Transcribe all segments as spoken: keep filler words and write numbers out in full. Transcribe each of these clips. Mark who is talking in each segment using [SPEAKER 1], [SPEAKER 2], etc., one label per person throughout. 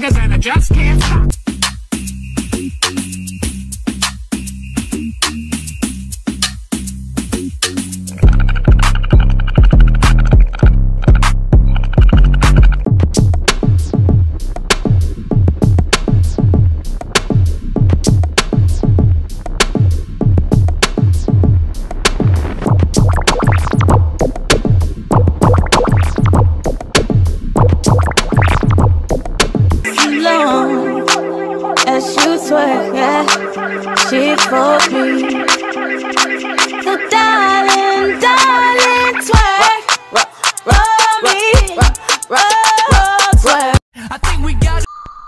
[SPEAKER 1] fingers and I just can't stop.
[SPEAKER 2] She for me. So darling, darling, twerk, roll me, roll, twerk.
[SPEAKER 1] I think we got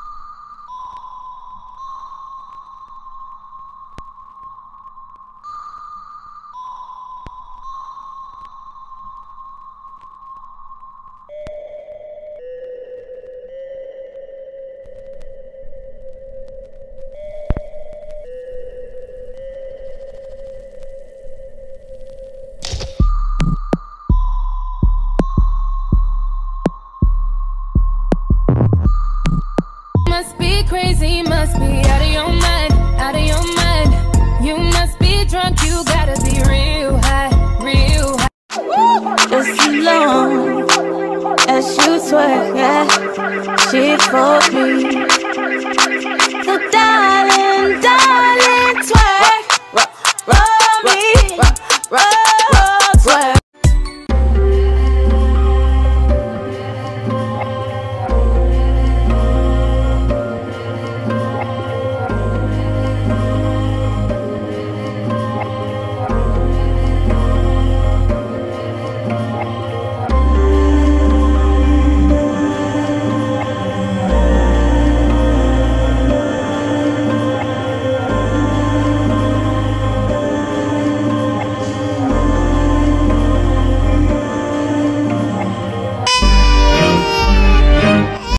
[SPEAKER 2] Must be crazy, must be out of your mind, out of your mind. You must be drunk, you gotta be real high, real high. Just as long as you twerk, yeah, she for